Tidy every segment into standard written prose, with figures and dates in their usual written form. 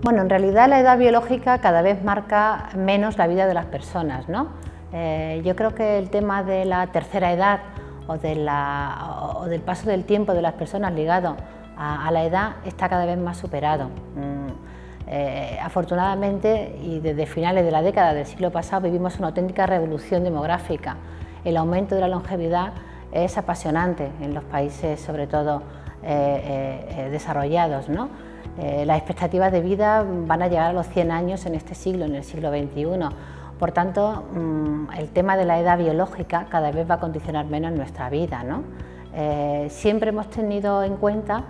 Bueno, en realidad la edad biológica cada vez marca menos la vida de las personas, ¿no? Yo creo que el tema de la tercera edad o del paso del tiempo de las personas ligado a la edad está cada vez más superado. Afortunadamente, y desde finales de la década del siglo pasado vivimos una auténtica revolución demográfica. El aumento de la longevidad es apasionante en los países, sobre todo desarrollados, ¿no? Las expectativas de vida van a llegar a los 100 años en este siglo, en el siglo XXI. Por tanto, el tema de la edad biológica cada vez va a condicionar menos nuestra vida, ¿no? Siempre hemos tenido en cuenta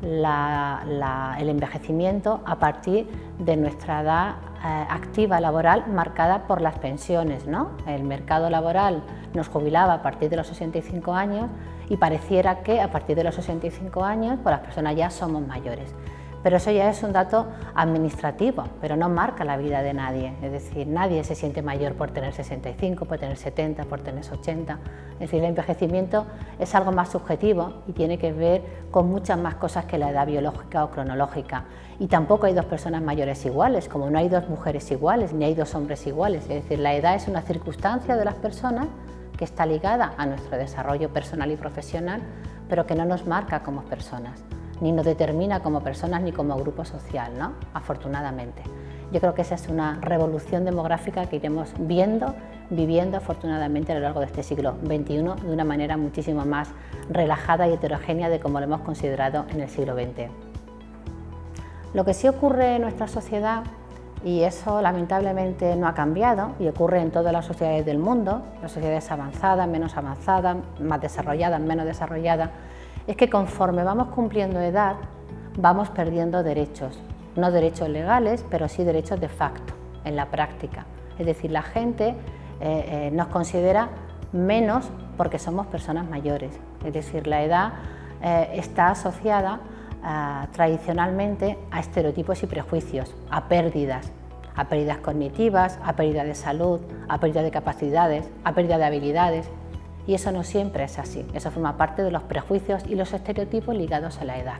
el envejecimiento a partir de nuestra edad activa laboral marcada por las pensiones, ¿no? El mercado laboral nos jubilaba a partir de los 65 años y pareciera que a partir de los 65 años pues las personas ya somos mayores. Pero eso ya es un dato administrativo, pero no marca la vida de nadie. Es decir, nadie se siente mayor por tener 65, por tener 70, por tener 80. Es decir, el envejecimiento es algo más subjetivo y tiene que ver con muchas más cosas que la edad biológica o cronológica. Y tampoco hay dos personas mayores iguales, como no hay dos mujeres iguales, ni hay dos hombres iguales. Es decir, la edad es una circunstancia de las personas que está ligada a nuestro desarrollo personal y profesional, pero que no nos marca como personas, ni nos determina como personas ni como grupo social, ¿no? Afortunadamente. Yo creo que esa es una revolución demográfica que iremos viviendo afortunadamente a lo largo de este siglo XXI de una manera muchísimo más relajada y heterogénea de como lo hemos considerado en el siglo XX. Lo que sí ocurre en nuestra sociedad, y eso lamentablemente no ha cambiado, y ocurre en todas las sociedades del mundo, las sociedades avanzadas, menos avanzadas, más desarrolladas, menos desarrolladas, es que conforme vamos cumpliendo edad, vamos perdiendo derechos. No derechos legales, pero sí derechos de facto, en la práctica. Es decir, la gente nos considera menos porque somos personas mayores. Es decir, la edad está asociada tradicionalmente a estereotipos y prejuicios, a pérdidas cognitivas, a pérdida de salud, a pérdida de capacidades, a pérdida de habilidades. Y eso no siempre es así, eso forma parte de los prejuicios y los estereotipos ligados a la edad.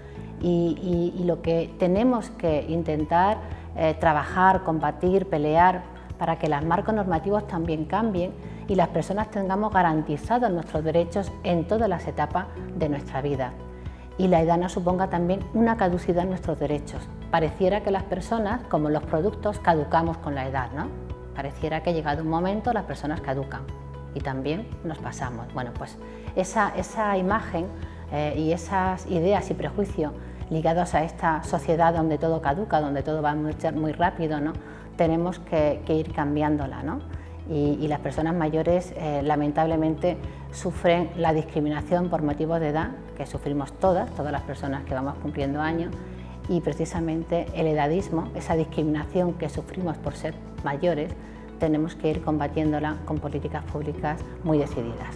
Y lo que tenemos que intentar trabajar, combatir, pelear para que los marcos normativos también cambien y las personas tengamos garantizados nuestros derechos en todas las etapas de nuestra vida. Y la edad no suponga también una caducidad en nuestros derechos. Pareciera que las personas, como los productos, caducamos con la edad, ¿no? Pareciera que llegado un momento las personas caducan y también nos pasamos. Bueno, pues esa imagen y esas ideas y prejuicios ligados a esta sociedad donde todo caduca, donde todo va muy rápido, ¿no? Tenemos que ir cambiándola, ¿no? Y las personas mayores lamentablemente sufren la discriminación por motivos de edad, que sufrimos todas las personas que vamos cumpliendo años, y precisamente el edadismo, esa discriminación que sufrimos por ser mayores, tenemos que ir combatiéndola con políticas públicas muy decididas.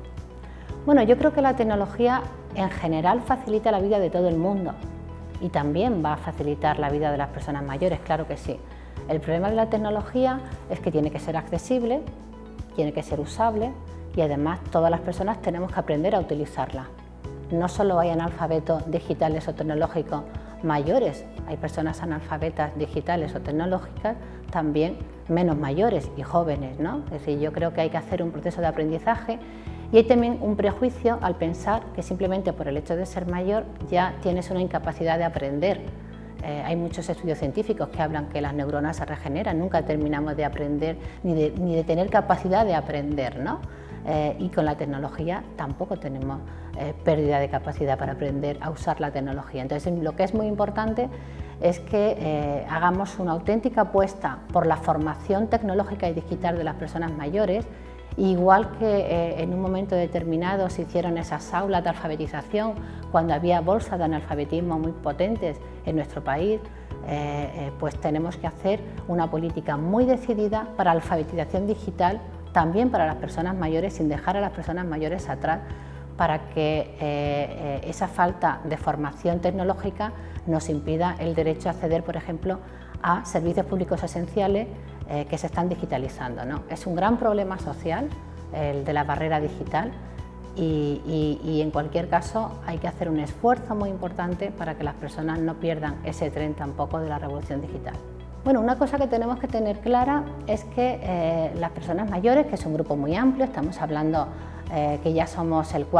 Bueno, yo creo que la tecnología en general facilita la vida de todo el mundo y también va a facilitar la vida de las personas mayores, claro que sí. El problema de la tecnología es que tiene que ser accesible, tiene que ser usable y además todas las personas tenemos que aprender a utilizarla. No solo hay analfabetos digitales o tecnológicos mayores, hay personas analfabetas digitales o tecnológicas también menos mayores y jóvenes, ¿no? Es decir, yo creo que hay que hacer un proceso de aprendizaje y hay también un prejuicio al pensar que simplemente por el hecho de ser mayor ya tienes una incapacidad de aprender. Hay muchos estudios científicos que hablan que las neuronas se regeneran, nunca terminamos de aprender ni de tener capacidad de aprender, ¿no? Y con la tecnología tampoco tenemos pérdida de capacidad para aprender a usar la tecnología. Entonces, lo que es muy importante es que hagamos una auténtica apuesta por la formación tecnológica y digital de las personas mayores, igual que en un momento determinado se hicieron esas aulas de alfabetización cuando había bolsas de analfabetismo muy potentes en nuestro país, pues tenemos que hacer una política muy decidida para alfabetización digital también para las personas mayores, sin dejar a las personas mayores atrás, para que esa falta de formación tecnológica nos impida el derecho a acceder, por ejemplo, a servicios públicos esenciales que se están digitalizando, ¿no? Es un gran problema social, el de la barrera digital, y en cualquier caso hay que hacer un esfuerzo muy importante para que las personas no pierdan ese tren tampoco de la revolución digital. Bueno, una cosa que tenemos que tener clara es que las personas mayores, que es un grupo muy amplio, estamos hablando que ya somos la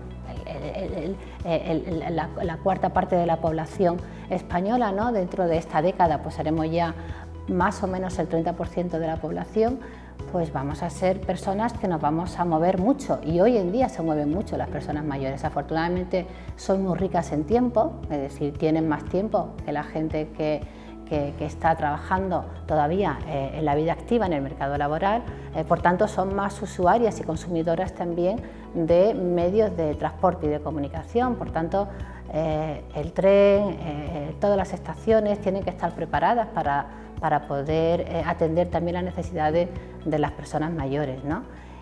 cuarta parte de la población española, ¿no? Dentro de esta década pues seremos ya más o menos el 30% de la población, pues vamos a ser personas que nos vamos a mover mucho, y hoy en día se mueven mucho las personas mayores. Afortunadamente son muy ricas en tiempo, es decir, tienen más tiempo que la gente que está trabajando todavía en la vida activa, en el mercado laboral, por tanto son más usuarias y consumidoras también de medios de transporte y de comunicación. Por tanto, el tren, todas las estaciones tienen que estar preparadas para poder atender también las necesidades de las personas mayores, ¿no?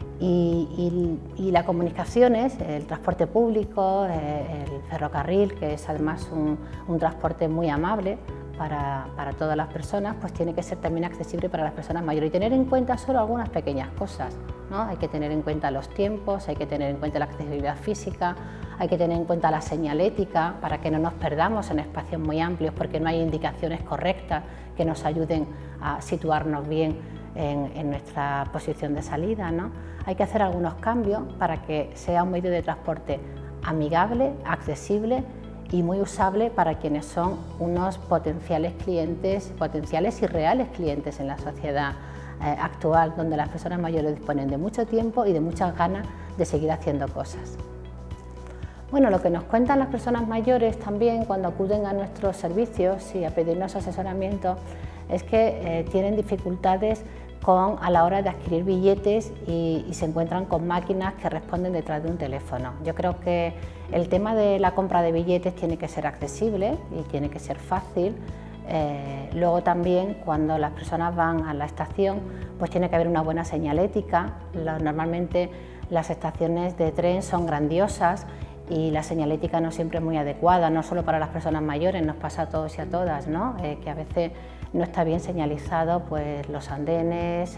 Y las comunicaciones, el transporte público, el ferrocarril, que es además un transporte muy amable para todas las personas, pues tiene que ser también accesible para las personas mayores y tener en cuenta solo algunas pequeñas cosas, ¿no? Hay que tener en cuenta los tiempos, hay que tener en cuenta la accesibilidad física, hay que tener en cuenta la señalética para que no nos perdamos en espacios muy amplios porque no hay indicaciones correctas que nos ayuden a situarnos bien en nuestra posición de salida, ¿no? Hay que hacer algunos cambios para que sea un medio de transporte amigable, accesible y muy usable para quienes son unos potenciales clientes, potenciales y reales clientes en la sociedad actual, donde las personas mayores disponen de mucho tiempo y de muchas ganas de seguir haciendo cosas. Bueno, lo que nos cuentan las personas mayores también cuando acuden a nuestros servicios y a pedirnos asesoramiento es que tienen dificultades a la hora de adquirir billetes y se encuentran con máquinas que responden detrás de un teléfono. Yo creo que el tema de la compra de billetes tiene que ser accesible y tiene que ser fácil. Luego también cuando las personas van a la estación pues tiene que haber una buena señalética. Normalmente las estaciones de tren son grandiosas y la señalética no siempre es muy adecuada, no solo para las personas mayores, nos pasa a todos y a todas, ¿no? Que a veces no está bien señalizado pues, los andenes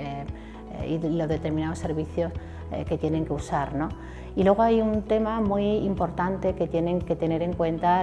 y los determinados servicios que tienen que usar, ¿no? Y luego hay un tema muy importante que tienen que tener en cuenta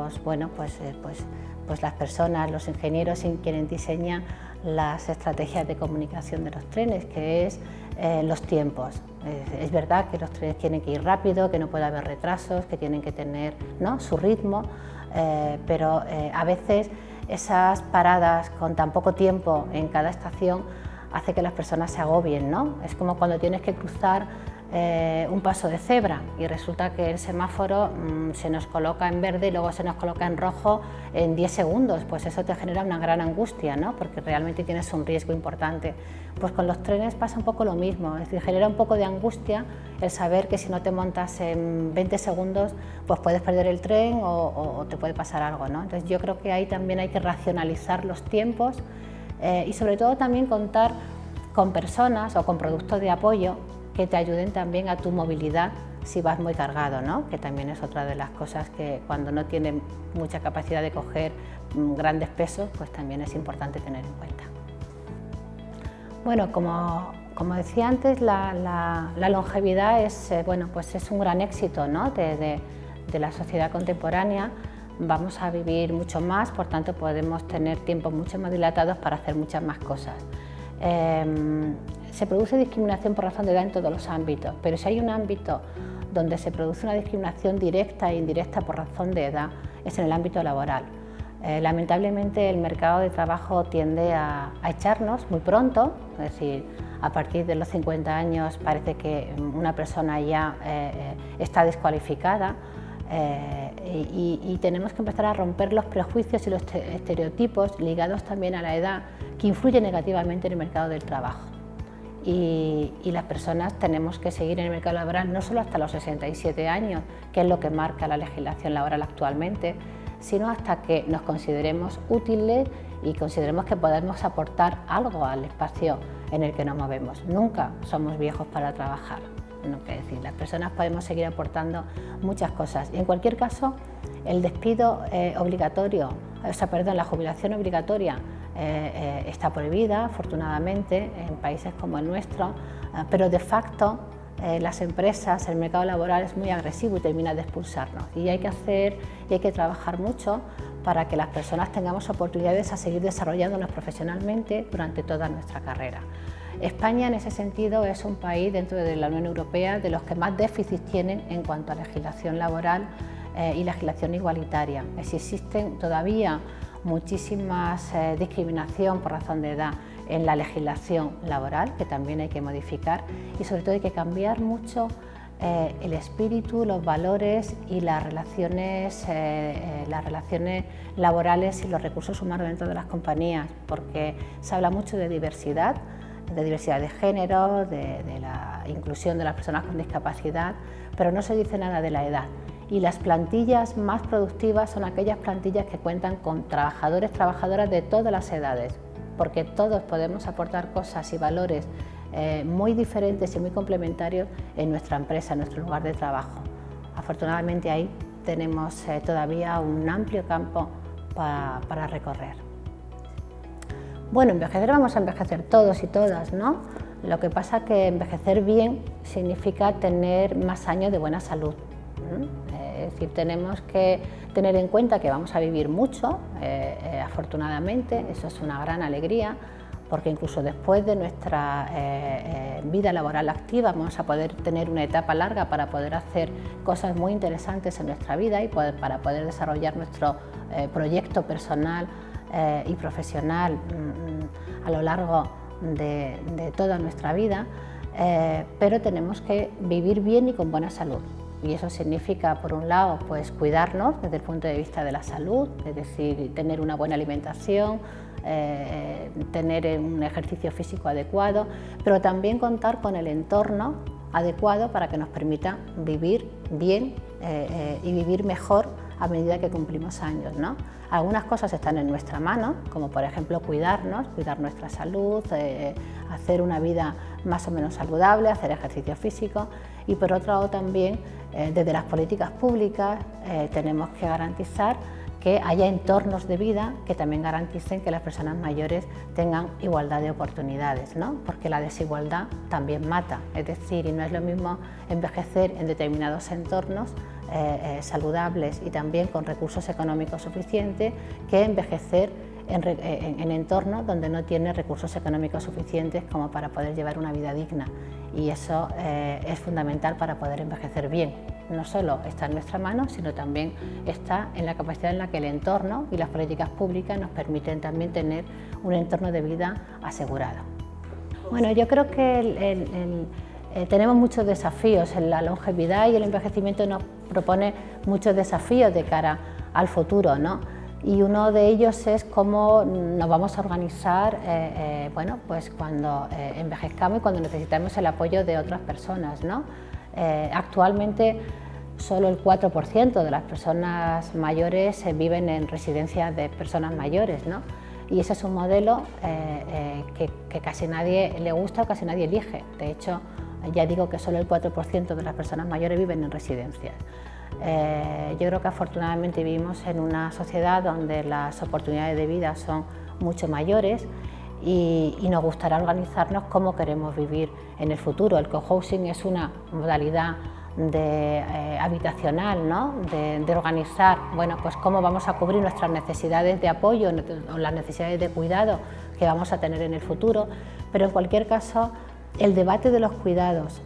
las personas, los ingenieros y quienes diseñan las estrategias de comunicación de los trenes, que es los tiempos. Es verdad que los trenes tienen que ir rápido, que no puede haber retrasos, que tienen que tener, ¿no?, su ritmo, pero a veces esas paradas con tan poco tiempo en cada estación hace que las personas se agobien, ¿no? Es como cuando tienes que cruzar un paso de cebra y resulta que el semáforo se nos coloca en verde y luego se nos coloca en rojo en 10 segundos, pues eso te genera una gran angustia, ¿no? Porque realmente tienes un riesgo importante. Pues con los trenes pasa un poco lo mismo, es decir, genera un poco de angustia el saber que si no te montas en 20 segundos pues puedes perder el tren o te puede pasar algo, ¿no? Entonces yo creo que ahí también hay que racionalizar los tiempos y sobre todo también contar con personas o con productos de apoyo que te ayuden también a tu movilidad si vas muy cargado, ¿no? Que también es otra de las cosas que cuando no tienen mucha capacidad de coger grandes pesos, pues también es importante tener en cuenta. Bueno, como decía antes, la longevidad es, es un gran éxito, ¿no?, de la sociedad contemporánea. Vamos a vivir mucho más, por tanto podemos tener tiempos mucho más dilatados para hacer muchas más cosas. Se produce discriminación por razón de edad en todos los ámbitos, pero si hay un ámbito donde se produce una discriminación directa e indirecta por razón de edad es en el ámbito laboral. Lamentablemente el mercado de trabajo tiende a echarnos muy pronto, es decir, a partir de los 50 años parece que una persona ya está descualificada y tenemos que empezar a romper los prejuicios y los estereotipos ligados también a la edad que influyen negativamente en el mercado del trabajo. Y las personas tenemos que seguir en el mercado laboral no solo hasta los 67 años, que es lo que marca la legislación laboral actualmente, sino hasta que nos consideremos útiles y consideremos que podemos aportar algo al espacio en el que nos movemos. Nunca somos viejos para trabajar, no quiere decir, las personas podemos seguir aportando muchas cosas. Y en cualquier caso, el despido obligatorio, la jubilación obligatoria está prohibida, afortunadamente, en países como el nuestro, pero de facto las empresas, el mercado laboral es muy agresivo y termina de expulsarnos. Y hay que trabajar mucho para que las personas tengamos oportunidades a seguir desarrollándonos profesionalmente durante toda nuestra carrera. España en ese sentido es un país dentro de la Unión Europea de los que más déficit tienen en cuanto a legislación laboral y legislación igualitaria. Existen todavía muchísimas discriminación por razón de edad en la legislación laboral, que también hay que modificar, y sobre todo hay que cambiar mucho el espíritu, los valores y las relaciones laborales y los recursos humanos dentro de las compañías, porque se habla mucho de diversidad de género, de la inclusión de las personas con discapacidad, pero no se dice nada de la edad. Y las plantillas más productivas son aquellas plantillas que cuentan con trabajadores, trabajadoras de todas las edades, porque todos podemos aportar cosas y valores muy diferentes y muy complementarios en nuestra empresa, en nuestro lugar de trabajo. Afortunadamente ahí tenemos todavía un amplio campo para recorrer. Bueno, envejecer vamos a envejecer todos y todas, ¿no? Lo que pasa es que envejecer bien significa tener más años de buena salud. Es decir, tenemos que tener en cuenta que vamos a vivir mucho, afortunadamente, eso es una gran alegría, porque incluso después de nuestra vida laboral activa vamos a poder tener una etapa larga para poder hacer cosas muy interesantes en nuestra vida y para poder desarrollar nuestro proyecto personal y profesional a lo largo de toda nuestra vida, pero tenemos que vivir bien y con buena salud. Y eso significa, por un lado, pues cuidarnos desde el punto de vista de la salud, es decir, tener una buena alimentación, tener un ejercicio físico adecuado, pero también contar con el entorno adecuado para que nos permita vivir bien y vivir mejor a medida que cumplimos años, ¿no? Algunas cosas están en nuestra mano, como por ejemplo cuidarnos, cuidar nuestra salud, hacer una vida más o menos saludable, hacer ejercicio físico, y por otro lado también desde las políticas públicas tenemos que garantizar que haya entornos de vida que también garanticen que las personas mayores tengan igualdad de oportunidades, ¿no? Porque la desigualdad también mata, es decir, y no es lo mismo envejecer en determinados entornos saludables y también con recursos económicos suficientes que envejecer en entornos donde no tiene recursos económicos suficientes como para poder llevar una vida digna, y eso es fundamental para poder envejecer bien. No solo está en nuestra mano, sino también está en la capacidad en la que el entorno y las políticas públicas nos permiten también tener un entorno de vida asegurado. Bueno, yo creo que tenemos muchos desafíos en la longevidad, y el envejecimiento nos propone muchos desafíos de cara al futuro, ¿no? Y uno de ellos es cómo nos vamos a organizar bueno, pues cuando envejezcamos y cuando necesitamos el apoyo de otras personas, ¿no? Actualmente solo el 4% de las personas mayores viven en residencias de personas mayores, ¿no? Y ese es un modelo que casi nadie le gusta o casi nadie elige. De hecho, ya digo que solo el 4% de las personas mayores viven en residencias. Yo creo que afortunadamente vivimos en una sociedad donde las oportunidades de vida son mucho mayores y nos gustará organizarnos cómo queremos vivir en el futuro. El cohousing es una modalidad habitacional, ¿no? de organizar, bueno, pues cómo vamos a cubrir nuestras necesidades de apoyo o las necesidades de cuidado que vamos a tener en el futuro, pero en cualquier caso el debate de los cuidados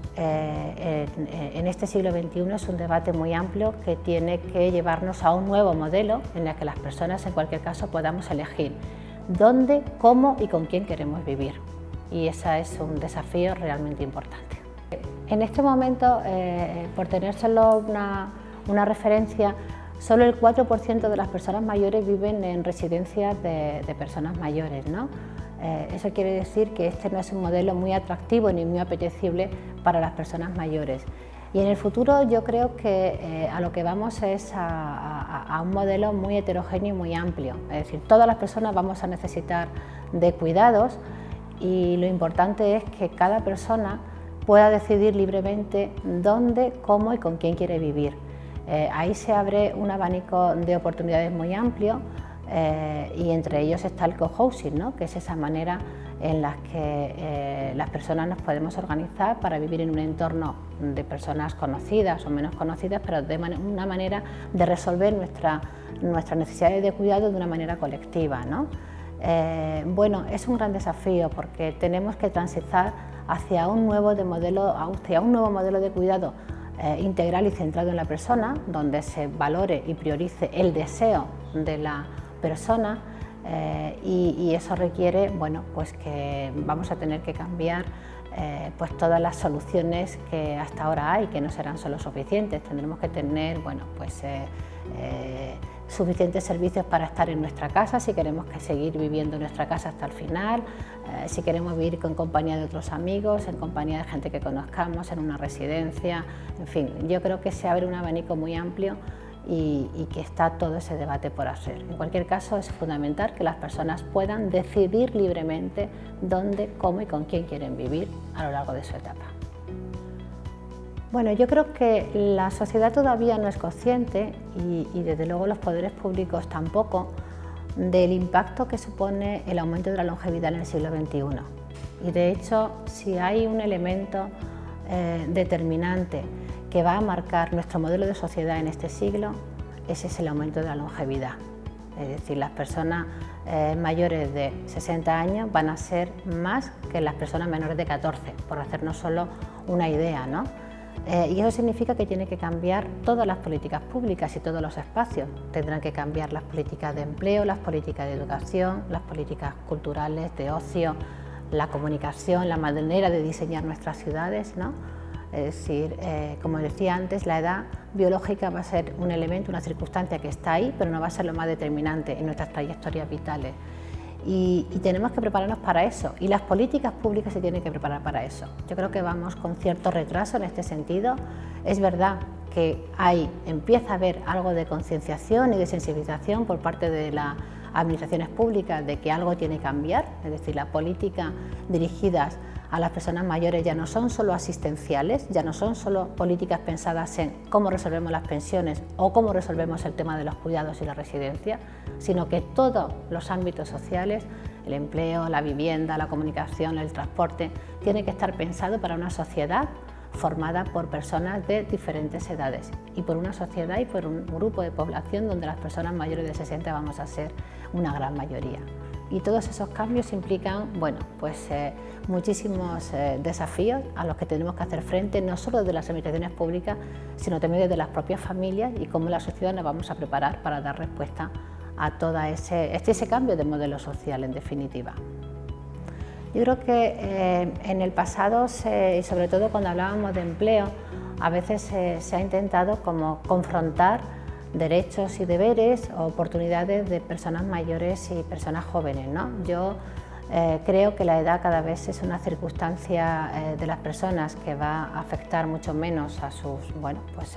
en este siglo XXI es un debate muy amplio que tiene que llevarnos a un nuevo modelo en el que las personas en cualquier caso podamos elegir dónde, cómo y con quién queremos vivir, y ese es un desafío realmente importante. En este momento, por tener solo una referencia, solo el 4% de las personas mayores viven en residencias de personas mayores, ¿no? Eso quiere decir que este no es un modelo muy atractivo ni muy apetecible para las personas mayores. Y en el futuro yo creo que a lo que vamos es a un modelo muy heterogéneo y muy amplio. Es decir, todas las personas vamos a necesitar de cuidados, y lo importante es que cada persona pueda decidir libremente dónde, cómo y con quién quiere vivir. Ahí se abre un abanico de oportunidades muy amplio, y entre ellos está el cohousing, ¿no? Que es esa manera en la que las personas nos podemos organizar para vivir en un entorno de personas conocidas o menos conocidas, pero de una manera de resolver nuestras necesidades de cuidado de una manera colectiva, ¿no? Bueno, es un gran desafío porque tenemos que transitar hacia un nuevo modelo de cuidado integral y centrado en la persona, donde se valore y priorice el deseo de la persona, y eso requiere, bueno, pues que vamos a tener que cambiar pues todas las soluciones que hasta ahora hay, que no serán solo suficientes. Tendremos que tener, bueno, pues suficientes servicios para estar en nuestra casa, si queremos seguir viviendo en nuestra casa hasta el final, si queremos vivir en compañía de otros amigos, en compañía de gente que conozcamos, en una residencia, en fin, yo creo que se abre un abanico muy amplio y que está todo ese debate por hacer. En cualquier caso, es fundamental que las personas puedan decidir libremente dónde, cómo y con quién quieren vivir a lo largo de su etapa. Bueno, yo creo que la sociedad todavía no es consciente y desde luego los poderes públicos tampoco del impacto que supone el aumento de la longevidad en el siglo XXI. Y de hecho, si hay un elemento determinante que va a marcar nuestro modelo de sociedad en este siglo, ese es el aumento de la longevidad. Es decir, las personas mayores de 60 años van a ser más que las personas menores de 14, por hacernos solo una idea, ¿no? Y eso significa que tiene que cambiar todas las políticas públicas y todos los espacios. Tendrán que cambiar las políticas de empleo, las políticas de educación, las políticas culturales, de ocio, la comunicación, la manera de diseñar nuestras ciudades, ¿no? Es decir, como decía antes, la edad biológica va a ser un elemento, una circunstancia que está ahí, pero no va a ser lo más determinante en nuestras trayectorias vitales. Y tenemos que prepararnos para eso, y las políticas públicas se tienen que preparar para eso. Yo creo que vamos con cierto retraso en este sentido. Es verdad que empieza a haber algo de concienciación y de sensibilización por parte de las administraciones públicas de que algo tiene que cambiar, es decir, las políticas dirigidas a las personas mayores ya no son solo asistenciales, ya no son solo políticas pensadas en cómo resolvemos las pensiones o cómo resolvemos el tema de los cuidados y la residencia, sino que todos los ámbitos sociales, el empleo, la vivienda, la comunicación, el transporte, tiene que estar pensado para una sociedad formada por personas de diferentes edades y por una sociedad y por un grupo de población donde las personas mayores de 60 vamos a ser una gran mayoría. Y todos esos cambios implican, bueno, pues muchísimos desafíos a los que tenemos que hacer frente, no solo desde las administraciones públicas, sino también desde las propias familias y cómo la sociedad nos vamos a preparar para dar respuesta a todo ese cambio de modelo social, en definitiva. Yo creo que en el pasado, y sobre todo cuando hablábamos de empleo, a veces se ha intentado como confrontar derechos y deberes o oportunidades de personas mayores y personas jóvenes, ¿no? Yo creo que la edad cada vez es una circunstancia de las personas que va a afectar mucho menos a sus, bueno, pues,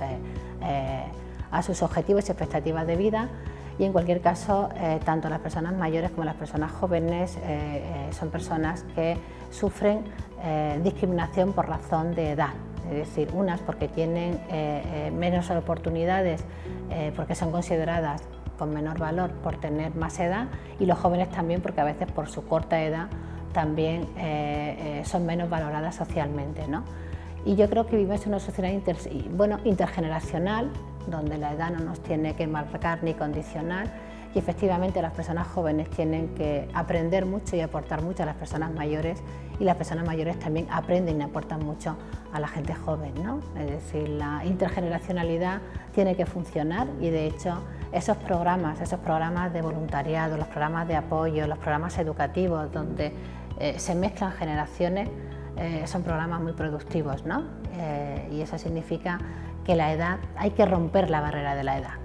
a sus objetivos y expectativas de vida, y en cualquier caso tanto las personas mayores como las personas jóvenes son personas que sufren discriminación por razón de edad. Es decir, unas porque tienen menos oportunidades, porque son consideradas con menor valor por tener más edad, y los jóvenes también porque a veces por su corta edad también son menos valoradas socialmente, ¿no? Y yo creo que vivimos en una sociedad intergeneracional, donde la edad no nos tiene que marcar ni condicionar, y efectivamente las personas jóvenes tienen que aprender mucho y aportar mucho a las personas mayores, y las personas mayores también aprenden y aportan mucho a la gente joven, ¿no? Es decir, la intergeneracionalidad tiene que funcionar, y de hecho esos programas de voluntariado, los programas de apoyo, los programas educativos donde se mezclan generaciones, son programas muy productivos, ¿no? Y eso significa que la edad, hay que romper la barrera de la edad.